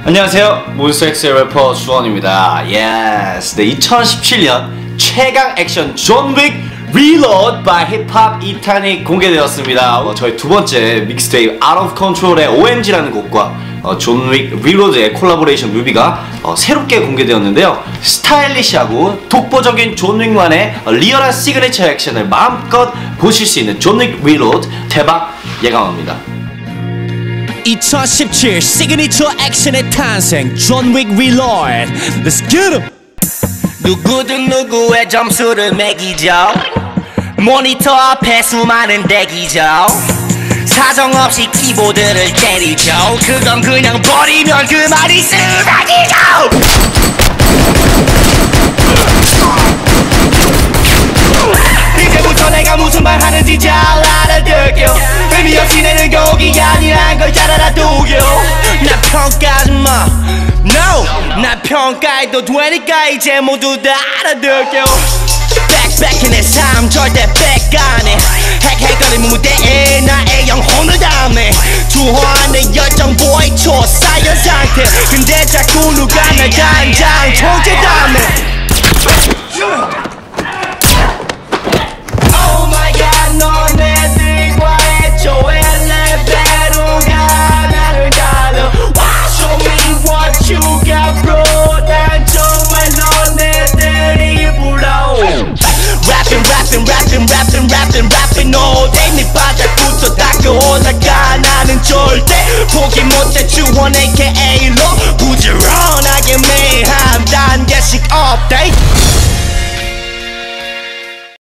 안녕하세요, 몬스타엑스의 래퍼 주원입니다. 예스. 네, 2017년 최강 액션 존 윅 리로드 by 힙합 2탄이 공개되었습니다. 저희 두 번째 믹스테이프 Out of Control의 OMG라는 곡과 존 윅 리로드의 콜라보레이션 뮤비가 새롭게 공개되었는데요. 스타일리시하고 독보적인 존 윅만의 리얼한 시그니처 액션을 마음껏 보실 수 있는 존 윅 리로드 대박 예감합니다. 2017 시그니처 액션의 탄생 존 윅 리로드. Let's get him. 누구든 누구의 점수를 매기죠. 모니터 앞에 수많은 대기죠. 사정없이 키보드를 때리죠. 그건 그냥 버리면 그만이 쓰러지죠. 이제부터 내가 무슨 말 하는지 잘 알아들게요. 의미 없이 내는 곡이 아니란 걸 잘 알아두게요. 나 평가하지 마. No, 나 평가해도 되니까 이제 모두 다 알아들게요. 백백해 내 삶 절대 백 안해. 핵핵거리는 무대에 나의 영혼을 담네. 주화하는 열정 보이초 쌓여 상태. 근데 자꾸 누가 날 단장 통제담네. Oh my god, 너네들과의 조회 레벨로가 나를 달려. Show me what you got bro. 난 정말 너네들이 부러워. rapping all day. 네 바닥부터 닦아 올라가. 나는 절대 포기 못해. 주원 aka